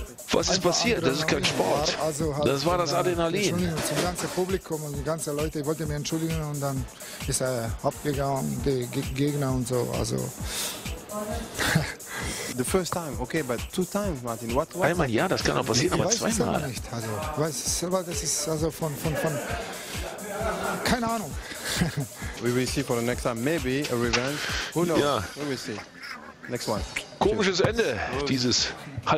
Was ist passiert? Das ist kein Sport. Das war das Adrenalin. Entschuldigung zum ganzen Publikum und die ganzen Leute. Ich wollte mich entschuldigen und dann ist er abgegangen, die Gegner und so. Also. The first time, okay, but two times, Martin. What Einmal ja, das kann auch passieren, aber Ich weiß es selber zweimal. nicht. Also, ich weiß es selber, das ist also von keine Ahnung. We will see for the next time. Maybe a revenge. Who knows? Ja. We will see. Next one. Komisches Ende dieses